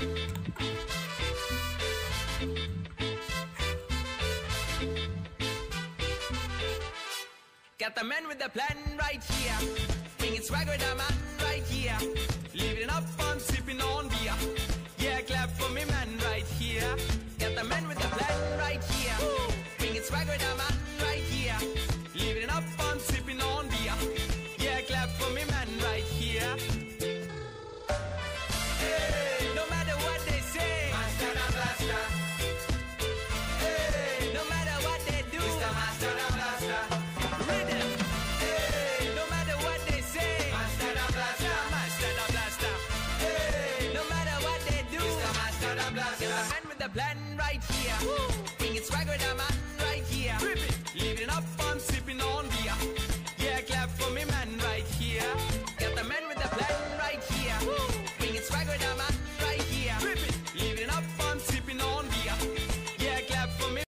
Got the man with the plan right here. Bringing swag with the man right here. Living up on sipping on beer. Yeah, clap for me man right here. Got the man with the plan right here. Bringing swag with the man right here. Living up on sipping on beer. Yeah, clap for me man right here. Hey, no matter what they say, Master the Blaster. Hey, no matter what they do, Mr. Master the Blaster. Rhythm. Hey, no matter what they say, Master the Blaster. Master the Blaster. Hey, no matter what they do, Mr. Master the Blaster. Get the man with the plan right here. Bring it swag with the man